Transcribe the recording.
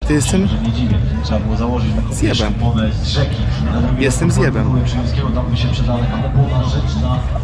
Ty jestem Że nie dziwię, trzeba było założyć taką zjebem. opłonę z rzeki. Jestem zjebem. Przyjemskiego, tam by się przydała taka opłona rzeczna.